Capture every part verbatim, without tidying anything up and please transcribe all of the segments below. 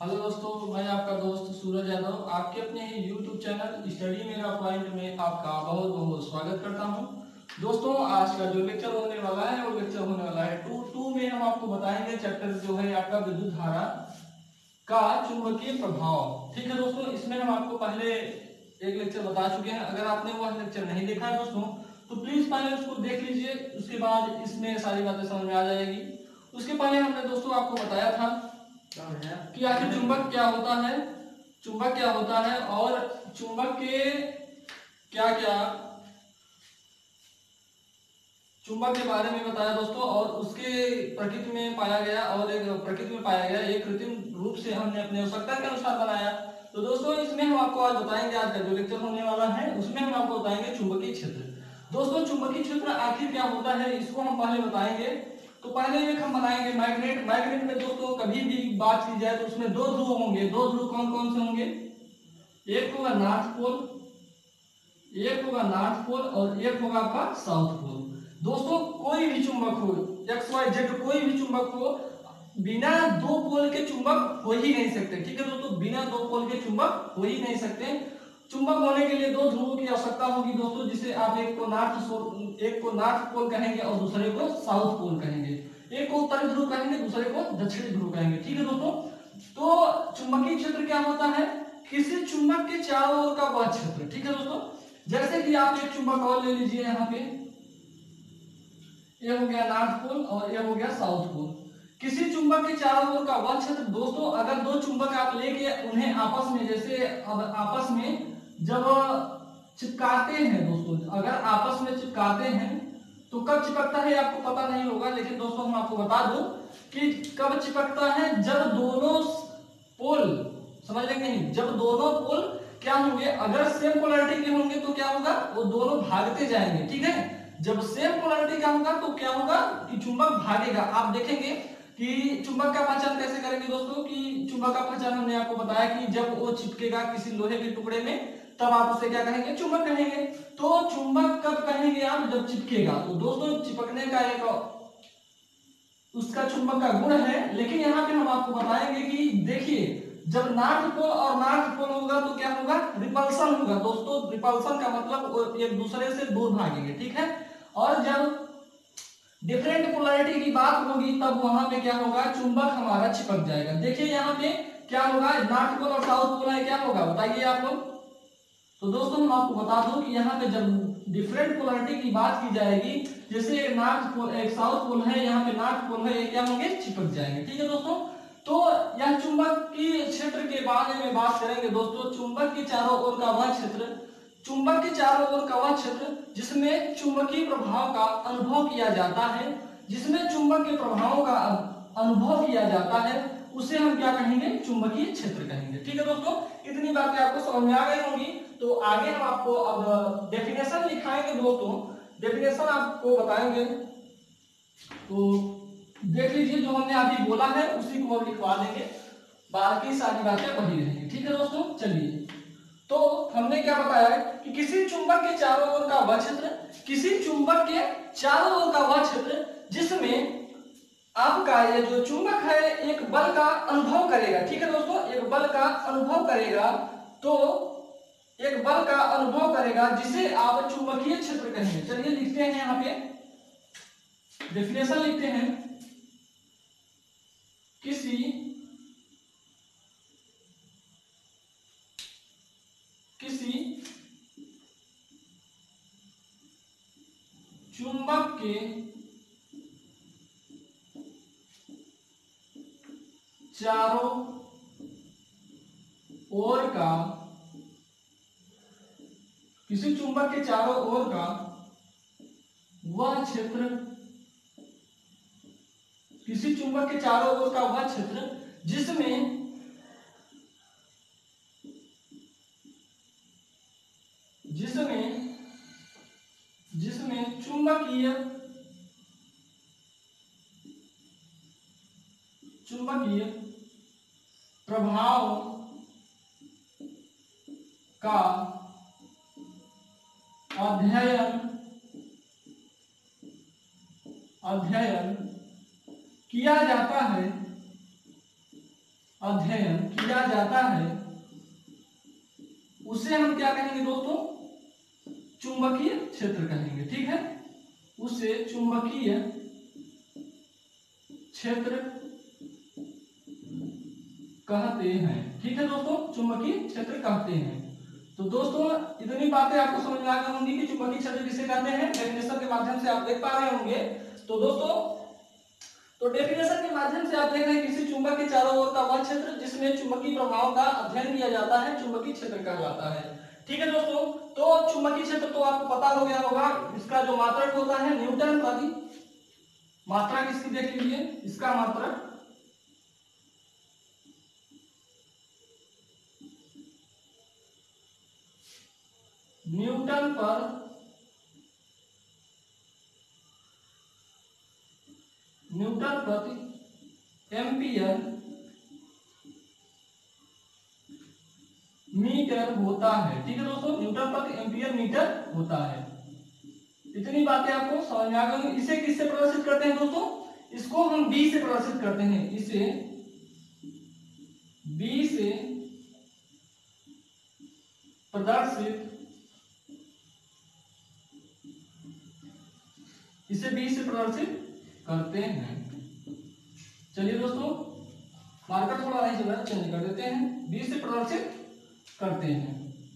Hello दोस्तों, मैं आपका दोस्त सूरज यादव आपके अपने ही YouTube channel study mega point में आपका बहुत बहुत स्वागत करता हूं। दोस्तों, आज का जो लेक्चर होने वाला है वो लेक्चर होने वाला है टू टू में हम आपको बताएंगे चैप्टर जो है आपका विद्युत धारा का चुंबकीय प्रभाव। ठीक है दोस्तों, इसमें हम आपको पहले एक लेक्चर बता चुके हैं। अगर आपने वह लेक्चर नहीं देखा है दोस्तों तो प्लीज पहले उसको देख लीजिए, उसके बाद इसमें सारी बातें समझ में आ जाएगी। उसके पहले हमने दोस्तों आपको बताया था कि आखिर चुंबक क्या होता है, चुंबक क्या होता है और चुंबक के क्या क्या चुंबक के बारे में बताया दोस्तों, और उसके प्रकृति में पाया गया और एक प्रकृति में पाया गया एक कृत्रिम रूप से हमने अपने आवश्यकता के अनुसार बनाया। तो दोस्तों, इसमें हम आपको आज बताएंगे, आज का जो लेक्चर होने वाला है उसमें हम आपको बताएंगे चुंबकीय क्षेत्र। दोस्तों, चुंबकीय क्षेत्र आखिर क्या होता है इसको हम पहले बताएंगे। तो पहले एक हम बनाएंगे मैग्नेट। मैग्नेट में दोस्तों कभी भी बात की जाए तो उसमें दो ध्रुव होंगे। दो ध्रुव कौन कौन से होंगे? एक होगा नॉर्थ पोल, एक होगा नॉर्थ पोल और एक होगा आपका साउथ पोल। दोस्तों, कोई भी चुंबक हो, एक्स वाई जेड कोई भी चुंबक हो, बिना दो पोल के चुंबक हो ही नहीं सकते। ठीक है दोस्तों, बिना दो पोल के चुंबक हो ही नहीं सकते। चुंबक होने के लिए दो ध्रुवों की आवश्यकता होगी दोस्तों, जिसे आप एक को नॉर्थ एक को नॉर्थ पोल कहेंगे और दूसरे को साउथ पोल कहेंगे। एक को उत्तरी ध्रुव कहेंगे, दूसरे को दक्षिणी ध्रुव कहेंगे। ठीक है दोस्तों, तो चुंबकीय क्षेत्र क्या होता है? किसी चुंबक के चारों ओर का वह क्षेत्र। ठीक है दोस्तों, जैसे कि आप एक चुंबक और ले लीजिए, यहाँ पे ये हो गया नॉर्थ पोल और ये हो गया साउथ पोल। किसी चुंबक के चारों ओर का वह क्षेत्र दोस्तों, अगर दो चुंबक आप लेके उन्हें आपस में, जैसे अब आपस में जब चिपकाते हैं दोस्तों, अगर आपस में चिपकाते हैं तो कब चिपकता है आपको पता नहीं होगा, लेकिन दोस्तों हम आपको बता दूं कि कब चिपकता है, जब दोनों पोल, समझ रहे नहीं, जब दोनों पोल क्या होंगे, अगर सेम पोलैरिटी के होंगे तो क्या होगा, वो दोनों भागते जाएंगे। ठीक है, जब सेम पोलैरिटी का होगा तो क्या होगा कि चुंबक भागेगा। आप देखेंगे कि चुंबक का पहचान कैसे करेंगे दोस्तों, कि चुंबक का पहचान हमने आपको बताया कि जब वो चिपकेगा किसी लोहे के टुकड़े में तब आप उसे क्या कहेंगे, चुंबक कहेंगे। तो चुंबक कब कहेंगे आप, जब चिपकेगा। तो दोस्तों, चिपकने का एक उसका चुंबक का गुण है, लेकिन यहाँ पे हम आपको बताएंगे कि देखिए, जब नॉर्थ पोल और नॉर्थ पोल होगा तो क्या होगा, रिपल्सन होगा। दोस्तों, रिपल्सन का मतलब एक दूसरे से दूर भागेंगे। ठीक है, और जब डिफरेंट पोलैरिटी की बात होगी तब वहां पे क्या होगा, चुंबक हमारा चिपक जाएगा। देखिए यहाँ पे क्या होगा, नॉर्थ पोल और साउथ पोल है, क्या होगा बताइए आप लोग। तो दोस्तों, हम आपको बता दूं कि यहाँ पे जब डिफरेंट पोलैरिटी की बात की जाएगी, जैसे एक नॉर्थ पोल एक साउथ पोल है, यहाँ पे नॉर्थ पोल है, ये क्या होंगे, चिपक जाएंगे। ठीक है दोस्तों, तो यह चुंबक की क्षेत्र के बारे में बात करेंगे दोस्तों। चुंबक के चारों ओर का वह क्षेत्र, चुंबक के चारों ओर का वह क्षेत्र जिसमें चुंबकीय प्रभाव का अनुभव किया जाता है, जिसमें चुंबक के प्रभावों का अनुभव किया जाता है, उसे हम क्या कहेंगे, चुंबकीय क्षेत्र कहेंगे। ठीक है दोस्तों, इतनी बातें आपको समझ में आ गई होंगी। तो आगे हम आपको अब डेफिनेशन लिखाएंगे दोस्तों, डेफिनेशन आपको बताएंगे। तो देख लीजिए, जो हमने अभी बोला है उसी को हम लिखवा देंगे, बाकी सारी बातें वही रहेंगी। ठीक है दोस्तों, चलिए। तो हमने क्या बताया कि किसी चुंबक के चारों ओर का वह क्षेत्र, किसी चुंबक के चारों ओर का वह क्षेत्र जिसमें आपका ये जो चुंबक है एक बल का अनुभव करेगा। ठीक है दोस्तों, एक बल का अनुभव करेगा, तो एक बल का अनुभव करेगा जिसे आप चुंबकीय क्षेत्र कहेंगे। चलिए लिखते हैं, यहाँ पे डेफिनेशन लिखते हैं। किसी किसी चुंबक के चारों ओर का किसी चुंबक के चारों ओर का वह क्षेत्र, किसी चुंबक के चारों ओर का वह क्षेत्र जिसमें जिसमें जिसमें चुंबकीय चुंबकीय प्रभाव का अध्ययन अध्ययन किया जाता है, अध्ययन किया जाता है उसे हम क्या कहेंगे दोस्तों, चुंबकीय क्षेत्र कहेंगे। ठीक है, उसे चुंबकीय क्षेत्र कहते हैं। ठीक है दोस्तों, चुंबकीय क्षेत्र कहते हैं। तो दोस्तों इतनी बातें आपको समझ में आ गई होंगी कि चुंबकीय क्षेत्र किसे कहते हैं। डेफिनेशन के माध्यम से आप देख पा रहे होंगे। तो दोस्तों तो डेफिनेशन के माध्यम से आप देख रहे हैं किसी चुंबक के चारों ओर का वह क्षेत्र जिसमें चुंबकीय प्रभाव का अध्ययन किया जाता है चुंबकीय क्षेत्र कहलाता है। ठीक है दोस्तों, तो चुंबकीय क्षेत्र तो आपको पता हो गया होगा, इसका जो मात्रक होता है न्यूटन प्रति, मात्रा किसकी देख लीजिए, इसका मात्रक न्यूटन पर न्यूटन प्रति एम्पियर मीटर होता है। ठीक है दोस्तों, न्यूटन प्रति एम्पियर मीटर होता है। इतनी बातें आपको समझ में आ गई। इसे किससे प्रदर्शित करते हैं दोस्तों, इसको हम बी से प्रदर्शित करते हैं। इसे बी से प्रदर्शित इसे बी से प्रदर्शित करते हैं। चलिए दोस्तों, मार्कर थोड़ा नहीं चल रहा है, चेंज कर देते हैं, बी से प्रदर्शित करते हैं।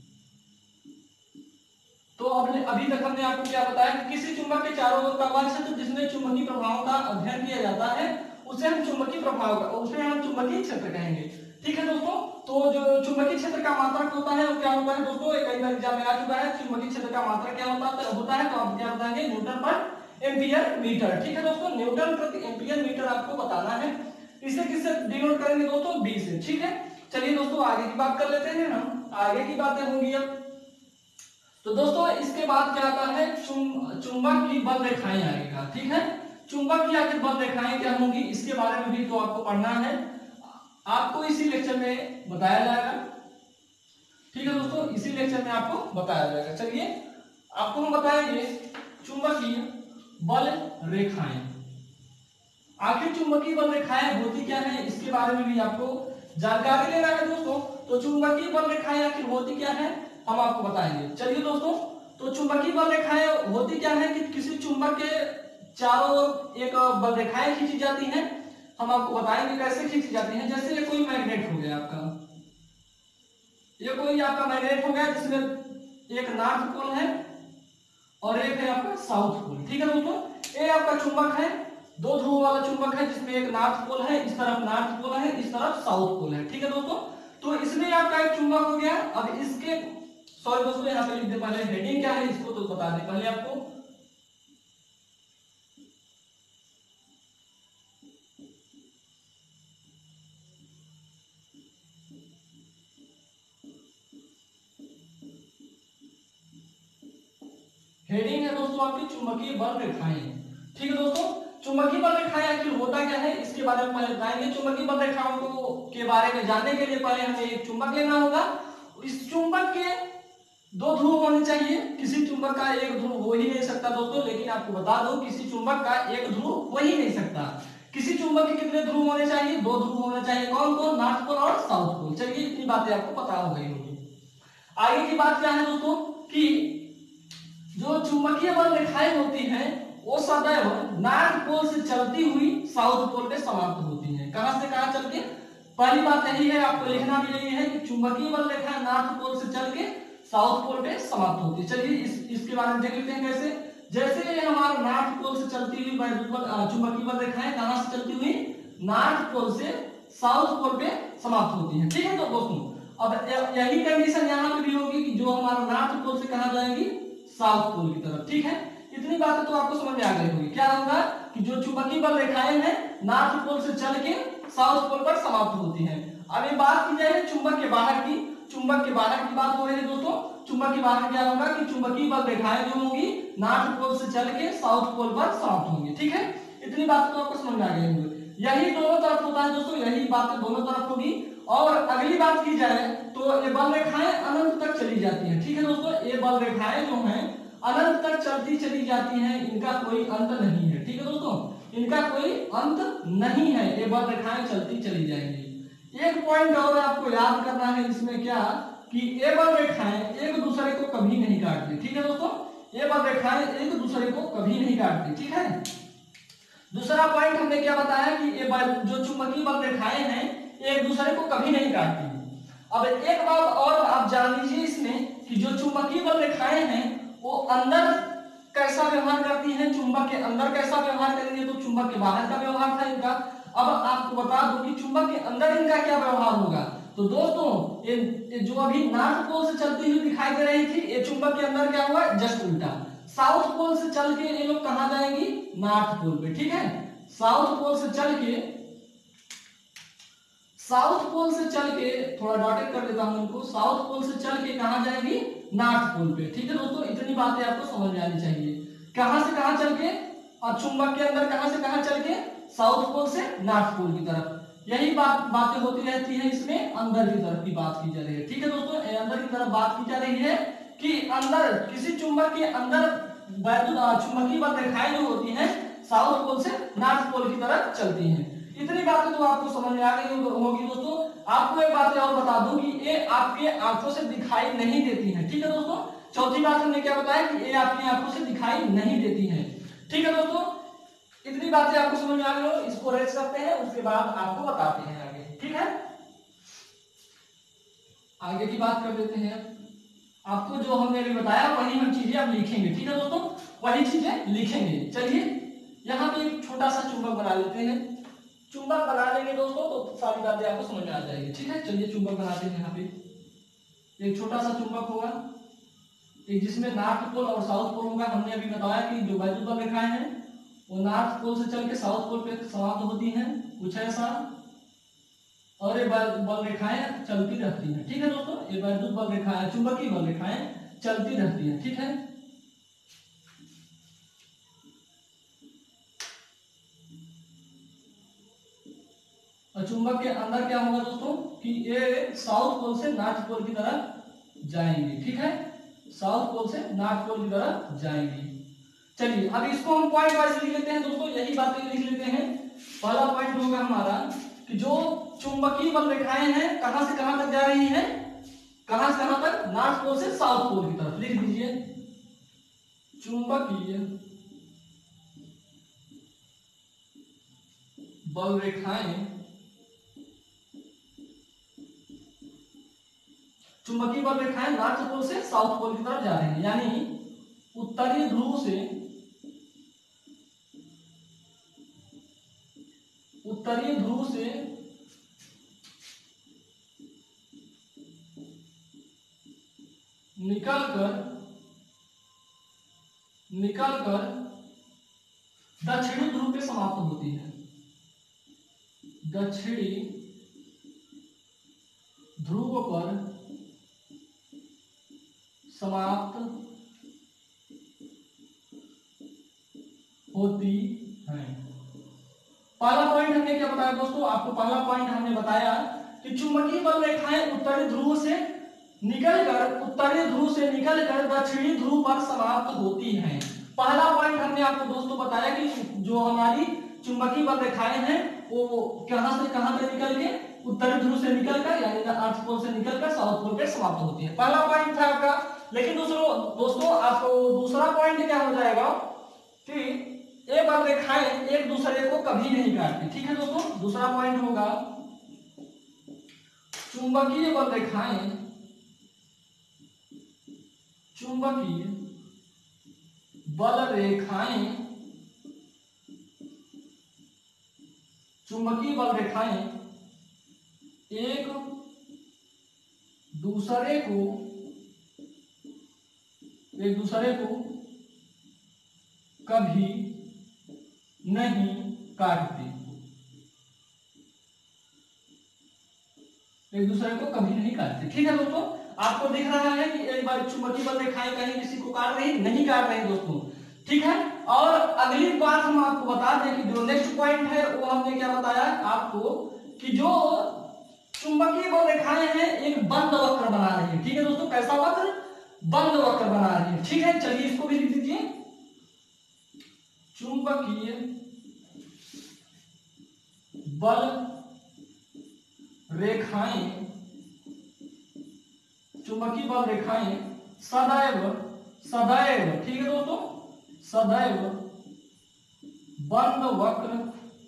तो अभी अभी तक हमने आपको क्या बताया कि किसी चुंबक के चारों ओर का वह क्षेत्र जिसमें चुंबकीय प्रभाव का अध्ययन किया जाता है उसे हम चुंबकीय प्रभाव का उसे हम चुंबकीय क्षेत्र कहेंगे। ठीक है दोस्तों, तो जो चुंबकीय क्षेत्र का मात्रक होता है वो क्या होता है दोस्तों, कई बार एग्जाम में आ चुका है, चुंबकीय क्षेत्र का मात्रक क्या होता है होता है तो आप क्या बताएंगे, न्यूटन पर एम्पियर मीटर। ठीक है दोस्तों, न्यूटन प्रति एम्पियर मीटर आपको बताना है। इसे किससे डिनोट करेंगे दोस्तों, बी से। ठीक है, चलिए दोस्तों आगे की बात कर लेते हैं हम, आगे की बातें होंगी अब। तो दोस्तों इसके बाद क्या आता है, चुं, चुंबक की बल रेखाएं आएगा। ठीक है, चुंबक की आखिर बल रेखाएं क्या होंगी इसके बारे में भी तो आपको पढ़ना है, आपको इसी लेक्चर में बताया जाएगा। ठीक है दोस्तों, इसी लेक्चर में आपको बताया जाएगा। चलिए आपको हम बताएंगे चुंबकीय बल रेखाएं। आखिर चुंबकीय बल रेखाएं होती क्या है इसके बारे में भी आपको जानकारी लेना है दोस्तों। तो चुंबकीय बल रेखाएं आखिर होती क्या है हम आपको बताएंगे। चलिए दोस्तों, तो चुंबकीय बल रेखाएं होती क्या है कि किसी चुंबक के चारों ओर एक बल रेखाएं खींची जाती हैं। हम आपको बताएंगे कैसे खींची जाती हैं। जैसे ये कोई मैग्नेट हो गया आपका, ये कोई आपका मैग्नेट हो गया जिसमें एक नॉर्थ पोल है और एक है आपका साउथ पोल। ठीक है दोस्तों, ये आपका चुंबक है, दो ध्रुव वाला चुंबक है जिसमें एक नॉर्थ पोल है, इस तरफ नॉर्थ पोल है, इस तरफ साउथ पोल है। ठीक है दोस्तों, तो इसमें आपका एक चुंबक हो गया। अब इसके सॉरी दोस्तों यहाँ पे लिख दे, पहले हेडिंग क्या है इसको तो बता दे पहले आपको। हेडिंग है दोस्तों आपकी चुंबकीय बल रेखाएं। ठीक है दोस्तों, चुंबकीय बल रेखाएं आखिर होता क्या है इसके बारे में पहले बताएंगे। चुंबकीय बल रेखाओं को के बारे में जानने के लिए पहले हमें एक चुंबक लेना होगा। इस चुंबक के दो ध्रुव होने चाहिए, किसी चुंबक का एक ध्रुव हो ही नहीं सकता दोस्तों। लेकिन आपको बता दो किसी चुंबक का एक ध्रुव हो ही नहीं सकता। किसी चुंबक के कितने ध्रुव होने चाहिए, दो ध्रुव होने चाहिए। कौन कौन, नॉर्थ पोल और साउथ पोल। चलिए इतनी बातें आपको पता हो गई होगी। आगे की बात क्या है दोस्तों कि जो चुंबकीय बल रेखाएं होती हैं वो सदैव नॉर्थ पोल से चलती हुई साउथ पोल पे समाप्त होती हैं। कहां से कहां चल के, पहली बात यही है आपको लिखना भी यही है कि चुंबकीय बल रेखाएं नॉर्थ पोल से चल के साउथ पोल पे समाप्त होती है। चलिए इस इसके बारे में देख लेते हैं कैसे। जैसे हमारा नॉर्थ पोल से चलती हुई चुंबकीय बल रेखाएं कहां से चलती हुई, नॉर्थ पोल से साउथ पोल पे समाप्त होती है। ठीक है तो दोस्तों, अब यही कंडीशन यहाँ पे भी होगी कि जो हमारा नॉर्थ पोल से कहां जाएगी, साउथ पोल की तरफ। ठीक है, इतनी बातें तो आपको समझ में आ गई होगी। क्या होगा कि जो चुंबकीय बल रेखाएं हैं नॉर्थ पोल से चल के साउथ पोल पर समाप्त होती हैं। अब ये बात की जाए चुंबक के बाहर की, चुंबक के बाहर की बात हो रही है दोस्तों। चुंबक के बाहर क्या होगा कि चुंबकीय बल रेखाएं जो होंगी नॉर्थ पोल से चल के साउथ पोल पर समाप्त होंगी। ठीक है, इतनी बात तो आपको समझ में आ गई होगी। यही दोनों तरफ होता है दोस्तों, यही बातें दोनों तरफ होगी। और अगली बात की जाए तो ये बल रेखाएं अनंत तक चली जाती हैं। ठीक है दोस्तों, ये बल रेखाएं जो हैं अनंत तक चलती चली जाती हैं, इनका कोई अंत नहीं है। ठीक है दोस्तों, इनका कोई अंत नहीं है, ये बल रेखाएं चलती चली जाएंगी। एक पॉइंट और आपको याद करना है इसमें क्या, कि ए बल रेखाएं एक दूसरे को कभी नहीं काटती। ठीक है दोस्तों, ए बल रेखाएं एक दूसरे को कभी नहीं काटती। ठीक है, दूसरा पॉइंट हमने क्या बताया कि ये जो चुंबकीय बल रेखाएं हैं एक दूसरे को कभी नहीं काटती। अब एक बात और आप जान लीजिए इसमें कि जो चुंबकीय बल रेखाएं हैं वो अंदर कैसा व्यवहार करती हैं, चुंबक के अंदर कैसा व्यवहार करेंगे, तो चुंबक के बाहर का व्यवहार था इनका। अब आपको बता दूं कि चुंबक के अंदर इनका क्या व्यवहार होगा। तो दोस्तों ये, ये जो अभी नॉर्थ पोल से चलती हुई दिखाई दे रही थी, ये चुंबक के अंदर क्या हुआ, जस्ट उल्टा। साउथ पोल से चल के ये लोग कहां जाएंगी, नॉर्थ पोल पे। ठीक है, साउथ पोल से चल के साउथ पोल से चल के थोड़ा डॉटेड कर देता हूं इनको, साउथ पोल से चल के कहां जाएगी, नॉर्थ पोल पे। ठीक है दोस्तों, इतनी बातें आपको समझ में आनी चाहिए। कहां से कहां चल के, और चुंबक के अंदर कहां से कहां चल के, साउथ पोल से नॉर्थ पोल की तरफ। यही बात बातें होती रहती है इसमें, अंदर की तरफ की बात की जा रही है। ठीक है दोस्तों, अंदर की तरफ बात की जा रही है कि अंदर किसी चुंबक के अंदर वैद्युत चुंबकीय बल रेखाएं जो होती हैं साउथ पोल से नॉर्थ पोल की तरफ चलती हैं। इतनी बातें तो आपको समझ में आ गई होगी दोस्तों। आपको एक बात और बता दूं कि ये आपके आंखों से दिखाई नहीं देती हैं। ठीक है दोस्तों, चौथी बात हमने क्या बताया कि ये आपकी आंखों से दिखाई नहीं देती हैं। ठीक है दोस्तों, इतनी बातें आपको समझ में आ गई हो, इसको रेस्ट करते हैं, उसके बाद आपको बताते हैं आगे। ठीक है, आगे की बात कर लेते हैं। आपको जो हमने अभी बताया वही हम चीजें अब लिखेंगे। ठीक है दोस्तों, वही चीजें लिखेंगे। चलिए यहाँ पे एक छोटा सा चुंबक बना लेते हैं। चुंबक बना लेंगे दोस्तों तो सारी बातें आपको समझ में आ जाएगी। ठीक है, चलिए चुंबक बनाते हैं। यहाँ पे एक छोटा सा चुंबक होगा, एक जिसमें नॉर्थ पोल और साउथ पोल होगा। हमने अभी बताया कि जो वैद्युत बल रेखाएं हैं वो नॉर्थ पोल से चल के साउथ पोल पे समाप्त होती हैं, कुछ ऐसा। और ये बल रेखाएं चलती रहती हैं। ठीक है दोस्तों, ये वैद्युत बल रेखाएं, चुंबकीय बल रेखाएं चलती रहती हैं। ठीक है, और चुंबक के अंदर क्या होगा दोस्तों कि ये साउथ पोल से नॉर्थ पोल की तरफ जाएंगे। ठीक है, साउथ पोल से नॉर्थ पोल की तरफ जाएंगे। चलिए अब इसको हम पॉइंट वाइज लिख लेते हैं दोस्तों, यही बातें लिख लेते हैं। पहला पॉइंट होगा हमारा कि जो चुंबकीय बल रेखाएं हैं कहां से कहां तक जा रही हैं, कहां से कहां तक, नॉर्थ पोल से साउथ पोल की तरफ। लिख दीजिए, चुंबकीय बल रेखाएं चुंबकीय बल रेखाएं नॉर्थ पोल से साउथ पोल की तरफ जा रही हैं, यानी उत्तरी ध्रुव से उत्तरी ध्रुव से निकलकर निकलकर दक्षिणी ध्रुव पे समाप्त होती है। दक्षिणी ध्रुव पर समाप्त होती है। पहला पॉइंट हमने क्या बताया दोस्तों, आपको पहला पॉइंट हमने बताया कि चुंबकीय बल रेखाएं उत्तरी ध्रुव से निकलकर उत्तरी ध्रुव से निकलकर दक्षिणी ध्रुव पर समाप्त होती हैं। पहला पॉइंट हमने आपको दोस्तों बताया कि जो हमारी चुंबकीय बल रेखाएं हैं वो कहां से कहां पे निकल के, उत्तरी ध्रुव से निकलकर यानी नॉर्थ पोल से निकलकर साउथ पोल पे समाप्त होती है। पहला पॉइंट था आपका। लेकिन दूसरों दोस्तों आपको दूसरा पॉइंट क्या हो जाएगा कि ये बल रेखाएं एक दूसरे को कभी नहीं काटती। ठीक है दोस्तों, दूसरा पॉइंट होगा चुंबकीय बल रेखाएं चुंबकीय बल रेखाएं चुंबकीय बल रेखाएं एक दूसरे को एक दूसरे को कभी नहीं काटती एक दूसरे को कभी नहीं काटती। ठीक है दोस्तों, आपको दिख रहा है कि एक बार चुंबकीय बल रेखाएं कहीं किसी को काट रही नहीं काट रही दोस्तों। ठीक है, और अगली बात हम आपको बता दें कि जो नेक्स्ट पॉइंट है वो हमने क्या बताया आपको कि जो चुंबकीय बल रेखाएं हैं एक बंद वक्र बना रही है। ठीक है दोस्तों, कैसा वक्र, बंद वक्र बना रही है। ठीक है, चलिए इसको भी लिख दीजिए, चुंबकीय बल रेखाएं चुंबकीय बल रेखाएं सदैव सदैव ठीक है दोस्तों, सदैव बंद वक्र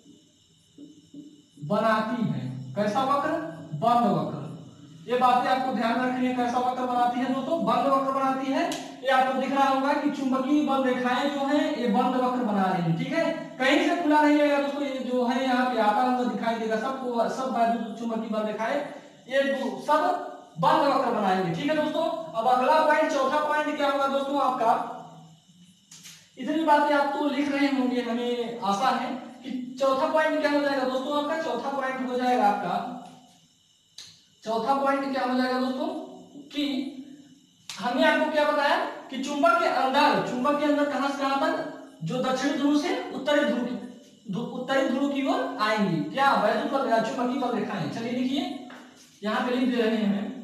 बनाती है। कैसा वक्र? बंद वक्र। ये बातें आपको ध्यान रखनी है। कैसा वक्र बनाती है दोस्तों? बंद वक्र बनाती है। ये आपको दिख रहा होगा कि चुंबकीय बल रेखाएं जो हैं ये बंद वक्र बना रही हैं, ठीक है, कहीं से खुला नहीं है दोस्तों। ये जो है यहाँ पे आता हुआ दिखाई देगा सबको, सब वैद्युत चुंबकीय बल रेखाएं ये सब बंद वक्र बनाएंगे, ठीक है दोस्तों। अब अगला पॉइंट, चौथा पॉइंट क्या होगा दोस्तों आपका? इतनी बातें आप तो लिख रहे होंगे, हमें आशा है कि चौथा पॉइंट क्या हो जाएगा दोस्तों आपका? चौथा पॉइंट हो जाएगा आपका, चौथा पॉइंट क्या हो जाएगा दोस्तों कि हमने आपको क्या बताया कि चुंबक के अंदर, चुंबक के अंदर कहां से कहां तक? जो दक्षिणी ध्रुव से उत्तरी ध्रुव की उत्तरी ध्रुव की ओर आएंगी क्या? वैद्युत बल चुंबकीय बल रेखाएं। चलिए लिखिए, यहां पे लिख दे रहे हैं हमें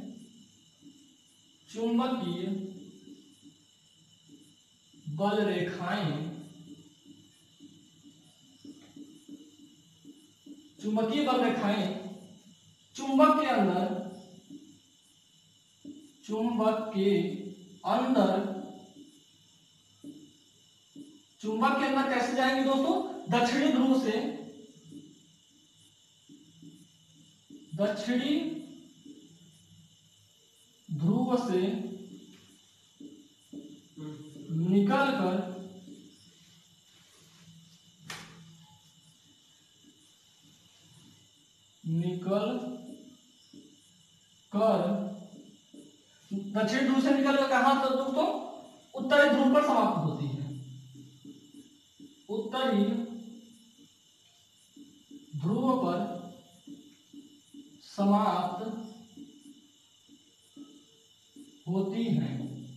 चुंबकीय बल रेखाएं चुंबकीय बल रेखाएं चुंबक के अंदर चुंबक के अंदर चुंबक के अंदर कैसे जाएंगे दोस्तों? दक्षिणी ध्रुव से दक्षिणी ध्रुव से निकलकर निकल कर दक्षिण ध्रुव से निकलकर कहां तक दोस्तों? उत्तरी ध्रुव पर समाप्त होती है। उत्तरी ध्रुव पर समाप्त होती है,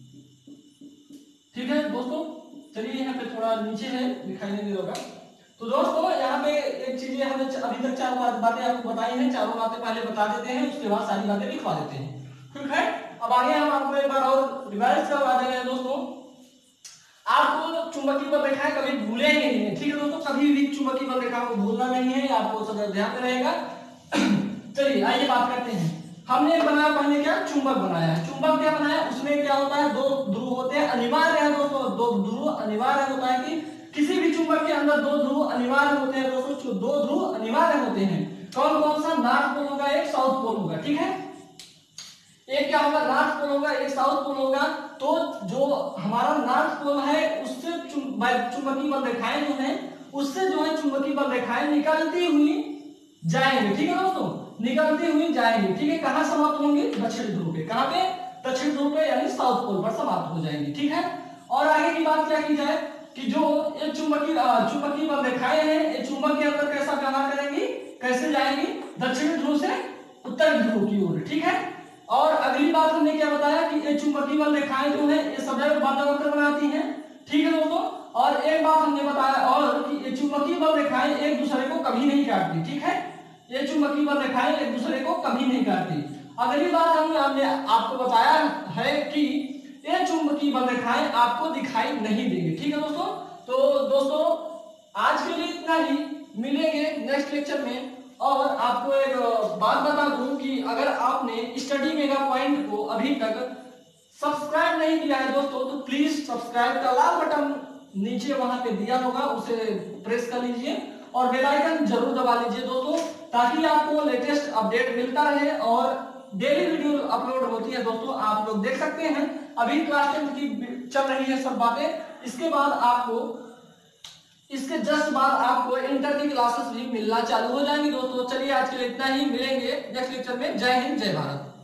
ठीक है दोस्तों। चलिए यहाँ पे थोड़ा नीचे है, दिखाई नहीं दे रहा होगा। तो दोस्तों यहाँ पे एक चीजें हमने अभी तक चार बातें आपको बताई हैं, चारों बातें पहले बता देते हैं, उसके बाद सारी बातें लिखवा देते हैं, ठीक है। अब आगे हम आपको एक बार और रिवाइज करवा दे रहे हैं दोस्तों। आपको चुंबकीय बल रेखाएं कभी भूलेंगे नहीं, ठीक है दोस्तों, कभी भी चुंबकीय बल रेखाओं को भूलना नहीं है, आपको सब ध्यान में रहेगा। चलिए आइए बात करते हैं। हमने बनाया पहले क्या? चुंबक बनाया है। चुंबक क्या बनाया? उसमें क्या होता है? दो ध्रुव होते हैं, अनिवार्य है दोस्तों, दो ध्रुव अनिवार्य होता है कि किसी भी चुंबक के अंदर दो ध्रुव अनिवार्य होते हैं दोस्तों, दो ध्रुव अनिवार्य होते हैं। कौन कौन सा? नॉर्थ पोल होगा, एक साउथ पोल होगा, ठीक है। एक क्या होगा? नॉर्थ पोल होगा, एक साउथ पोल होगा। तो जो हमारा नॉर्थ पोल है उससे चुंबकीय बल रेखाएं जो है उससे जो है चुंबकीय बल रेखाएं निकलती हुई जाएंगे, ठीक है दोस्तों, निकलती हुई जाएंगी, ठीक है। कहां समाप्त होंगी? दक्षिण ध्रुव पे। कहां पे? दक्षिण ध्रुव पे, यानी साउथ पोल पर समाप्त हो जाएंगी, ठीक है। और आगे की बात क्या की जाए कि जो ये चुंबकीय चुंबकीय बल रेखाएं हैं ये चुंबक के अंदर कैसा व्यवहार करेंगी? कैसे जाएंगी? दक्षिण ध्रुव से उत्तरी ध्रुव की ओर, ठीक है। और अगली बात हमने क्या बताया कि ये चुंबकीय बल रेखाएं जो है ये सदैव बंद वक्र बनाती हैं, ठीक है दोस्तों। और एक बात हमने बताया और कि ये चुंबकीय बल रेखाएं एक दूसरे को कभी नहीं काटती, ठीक है। ये चुंबकीय बल रेखाएं एक दूसरे को कभी नहीं काटती। अगली बात हमने हमने आपको बताया है कि ये चुंबकीय बल रेखाएं आपको दिखाई नहीं देंगी, ठीक है दोस्तों। तो दोस्तों आज के लिए इतना ही, मिलेंगे नेक्स्ट लेक्चर में। और आपको एक बात बता दूं कि अगर आपने स्टडी मेगा पॉइंट को अभी तक सब्सक्राइब नहीं किया है दोस्तों तो प्लीज सब्सक्राइब का लाल बटन नीचे वहां पे दिया होगा, उसे प्रेस कर लीजिए और बेल आइकन जरूर दबा लीजिए दोस्तों, ताकि आपको लेटेस्ट अपडेट मिलता रहे और डेली वीडियो अपलोड होती है दोस्तों, आप लोग देख सकते हैं। अभी क्लास टेंथ की चल रही है सब बातें, इसके बाद आपको इसके जस्ट बाद आपको इंटर की क्लासेस भी मिलना चालू हो जाएंगी दोस्तों। चलिए आज के लिए इतना ही, मिलेंगे नेक्स्ट लेक्चर में। जय हिंद, जय भारत।